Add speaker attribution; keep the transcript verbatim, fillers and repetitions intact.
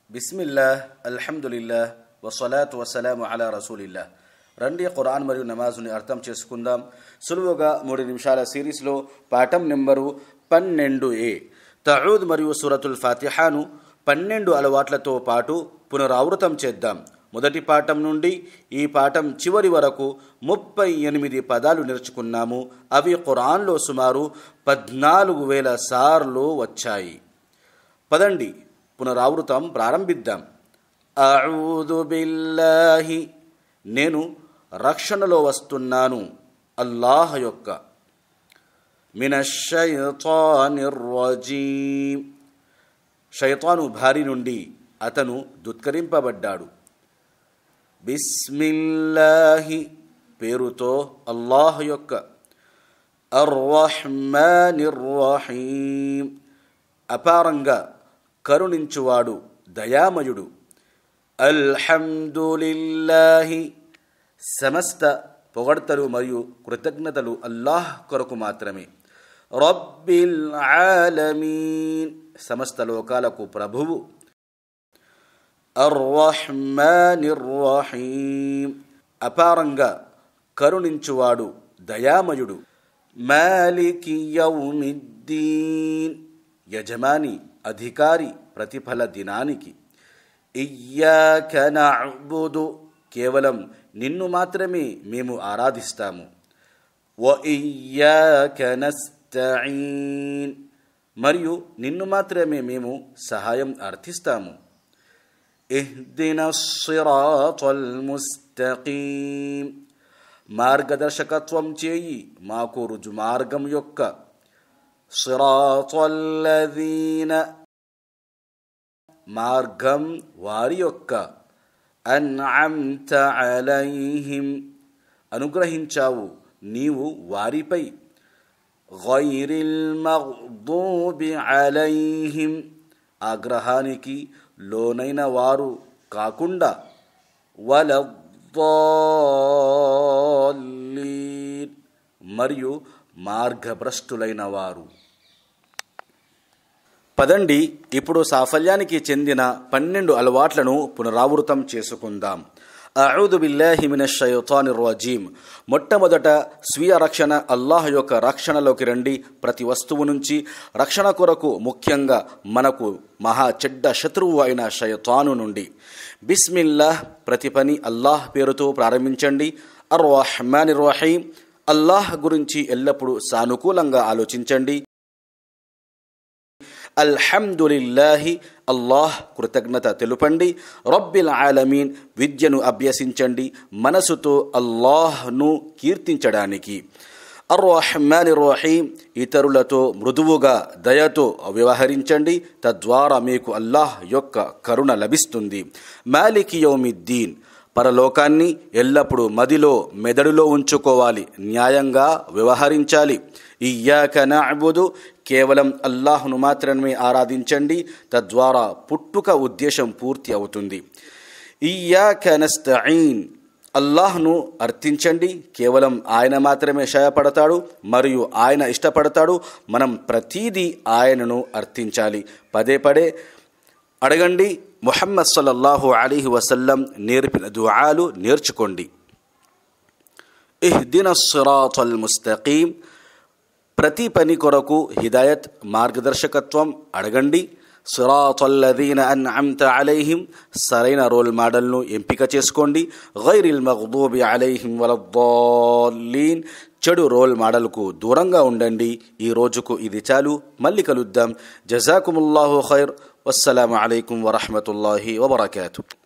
Speaker 1: బిస్మిల్లాహ్, అల్హమ్దులిల్లాహ్, వస్సలాతు వస్సలాము అలా రసూలిల్లాహ్. రండి ఖురాన్ మరియు నమాజుని అర్థం చేసుకుందాం. సులువుగా మూడు నిమిషాల సిరీస్లో పాఠం నెంబరు పన్నెండు ఏ తఊద్ మరియు సూరతుల్ ఫాతిహాను పన్నెండు అలవాట్లతో పాటు పునరావృతం చేద్దాం. మొదటి పాఠం నుండి ఈ పాఠం చివరి వరకు ముప్పై ఎనిమిది పదాలు నేర్చుకున్నాము. అవి ఖురాన్లో సుమారు పద్నాలుగు వేల సార్లు వచ్చాయి. పదండి పునరావృతం ప్రారంభిద్దాం. అఊదు బిల్లాహి, నేను రక్షణలో వస్తున్నాను అల్లాహ్ యొక్క. మినష్ షైతానిర్ రజీమ్, షైతాను భారి నుండి అతను దుత్కరింపబడ్డాడు. బిస్మిల్లాహి, పేరుతో అల్లాహ్ యొక్క. అర్రహ్మానిర్ రహీమ్, అపారంగా కరుణించువాడు, దయామయుడు. అల్హమ్దులిల్లాహి, సమస్త పొగడ్తలు మరియు కృతజ్ఞతలు అల్లాహ్ కొరకు మాత్రమే. రబ్బిల్ ఆలమీన్, సమస్త లోకాలకు ప్రభువు. అర్రహ్మానిర్ రహీమ్, అపారంగా కరుణించువాడు, దయామయుడు. మాలికి యౌమిద్దీన్, యజమాని, అధికారి, ప్రతిఫల దినానికి. ఇయ్యాక నఅబుదు, కేవలం నిన్ను మాత్రమే మేము ఆరాధిస్తాము. వ ఇయ్యాక నస్తఈన్, మరియు నిన్ను మాత్రమే మేము సహాయం అర్థిస్తాము. ఇహ్దినస్ సిరాతల్ ముస్తఖీమ్, మార్గదర్శకత్వం చేయి మాకు రుజు మార్గం యొక్క. సిరాతల్ లదీన, మార్గం వారి యొక్క. అన్అమ్త అలైహిం, అనుగ్రహించావు నీవు వారిపై. గైరిల్ మగ్దూబి అలైహిం, ఆగ్రహానికి లోనైన వారు కాకుండా. వలద్దాలీన్, మరియు మార్గభ్రష్టులైన వారు. పదండి ఇప్పుడు సాఫల్యానికి చెందిన పన్నెండు అలవాట్లను పునరావృతం చేసుకుందాం. అఊదు బిల్లాహి మినష్ షైతానిర్ రజీమ్, మొట్టమొదట స్వీయ రక్షణ, అల్లాహ్ యొక్క రక్షణలోకి రండి. ప్రతి వస్తువు నుంచి రక్షణ కొరకు, ముఖ్యంగా మనకు మహా చెడ్డ శత్రువు అయిన షైతాను నుండి. బిస్మిల్లాహ్, ప్రతి పని అల్లాహ్ పేరుతో ప్రారంభించండి. అర్రహ్మానిర్ రహీమ్, అల్లాహ్ గురించి ఎల్లప్పుడూ సానుకూలంగా ఆలోచించండి. అల్హమ్దులిల్లాహి, అల్లాహ్ కృతజ్ఞత తెలుపండి. రబ్బిల్ ఆలమీన్, విద్యను అభ్యసించండి మనసుతో అల్లాహ్ను కీర్తించడానికి. అర్రహ్మానిర్ రహీమ్, ఇతరులతో మృదువుగా దయతో వ్యవహరించండి, తద్వారా మీకు అల్లాహ్ యొక్క కరుణ లభిస్తుంది. మాలికి యౌమిద్దీన్, పరలోకాన్ని ఎల్లప్పుడూ మదిలో మెదడులో ఉంచుకోవాలి, న్యాయంగా వ్యవహరించాలి. ఇయ్యాక నఅబుదు, కేవలం అల్లాహ్ను మాత్రమే ఆరాధించండి, తద్వారా పుట్టుక ఉద్దేశం పూర్తి అవుతుంది. ఇయ్యాక నస్తఈన్, అల్లాహ్ను అర్థించండి, కేవలం ఆయన మాత్రమే సహాయపడతాడు మరియు ఆయన ఇష్టపడతాడు. మనం ప్రతీదీ ఆయనను అర్థించాలి. పదే పదే అడగండి. ముహమ్మద్ సల్లల్లాహు అలైహి వసల్లం నేర్పిన దుఆలు నేర్చుకోండి. ఇహ్దినస్ సిరాతల్ ముస్తఖీమ్, ప్రతి పని కొరకు హిదాయత్, మార్గదర్శకత్వం అడగండి. సిరాతల్ లదీన అన్అమ్త అలైహిం, సరైన రోల్ మోడల్ను ఎంపిక చేసుకోండి. గైరిల్ మగ్దూబి అలైహిం వలద్దాలీన్, చెడు రోల్ మోడల్కు దూరంగా ఉండండి. ఈ రోజుకు ఇది చాలు, మళ్ళీ కలుద్దాం. జజాకుముల్లాహు ఖైర్. వస్సలాము అలైకుం వరహ్మతుల్లాహి వబరకాతుహు.